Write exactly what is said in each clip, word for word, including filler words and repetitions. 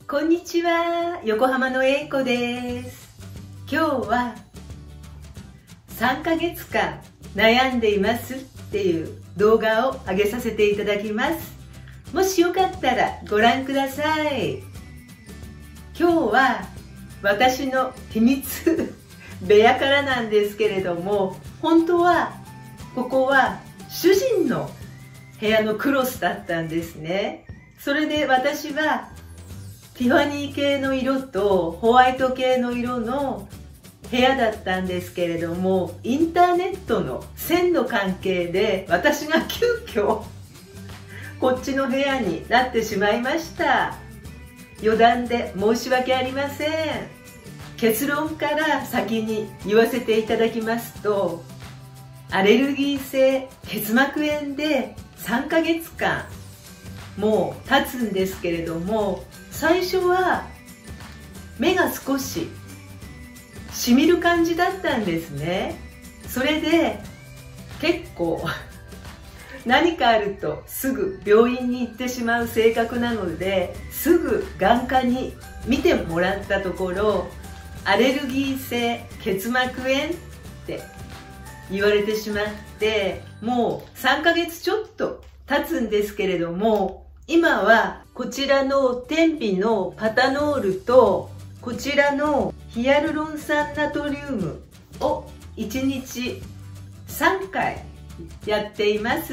こんにちは、横浜の英子です。今日はさんかげつかん悩んでいますっていう動画を上げさせていただきます。もしよかったらご覧ください。今日は私の秘密部屋からなんですけれども、本当はここは主人の部屋のクロスだったんですね。それで私はティファニー系の色とホワイト系の色の部屋だったんですけれども、インターネットの線の関係で私が急遽こっちの部屋になってしまいました。余談で申し訳ありません。結論から先に言わせていただきますと、アレルギー性結膜炎でさんかげつかんもう経つんですけれども、最初は目が少ししみる感じだったんですね。それで結構何かあるとすぐ病院に行ってしまう性格なので、すぐ眼科に見てもらったところ、アレルギー性結膜炎って言われてしまって、もうさんかげつちょっと経つんですけれども、今はこちらの天日のパタノールとこちらのヒアルロン酸ナトリウムをいちにちさんかいやっています。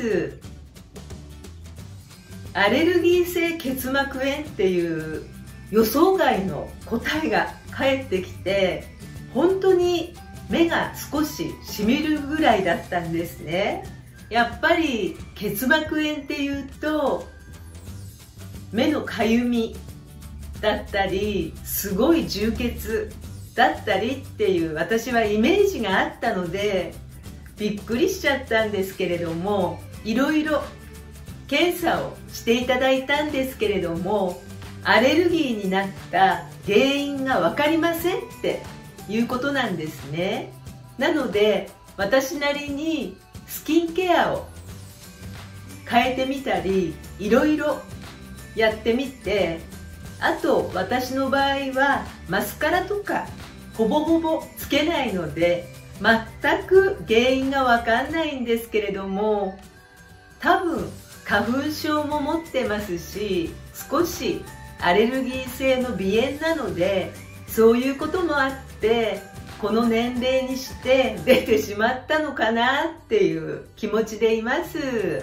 アレルギー性結膜炎っていう予想外の答えが返ってきて、本当に目が少ししみるぐらいだったんですね。やっぱり結膜炎っていうと目のかゆみだったりすごい充血だったりっていう私はイメージがあったのでびっくりしちゃったんですけれども、いろいろ検査をしていただいたんですけれども、アレルギーになった原因が分かりませんっていうことなんですね。なので私なりにスキンケアを変えてみたりいろいろやってみて、あと私の場合はマスカラとかほぼほぼつけないので全く原因がわかんないんですけれども、多分花粉症も持ってますし、少しアレルギー性の鼻炎なのでそういうこともあってこの年齢にして出てしまったのかなっていう気持ちでいます。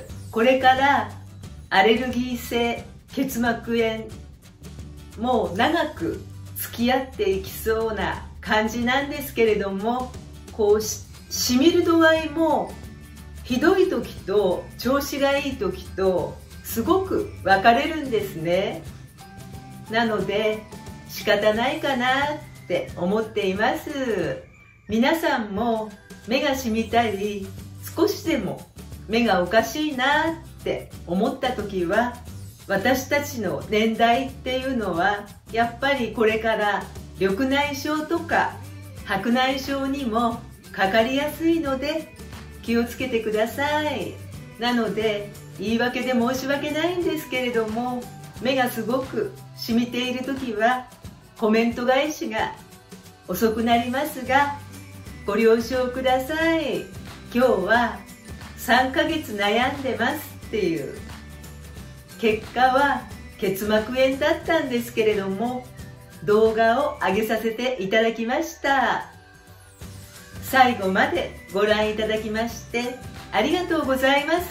これからアレルギー性結膜炎もう長く付き合っていきそうな感じなんですけれども、こう し, しみる度合いもひどい時と調子がいい時とすごく分かれるんですね。なので仕方ないかなって思っています。皆さんも目がしみたり少しでも目がおかしいなって思った時は、私たちの年代っていうのはやっぱりこれから緑内障とか白内障にもかかりやすいので気をつけてください。なので言い訳で申し訳ないんですけれども、目がすごくしみている時はコメント返しが遅くなりますがご了承ください。今日はさんかげつ悩んでますっていう結果は結膜炎だったんですけれども、動画を上げさせていただきました。最後までご覧いただきましてありがとうございます。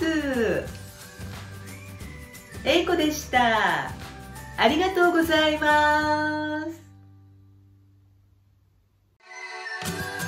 英子でした。ありがとうございます。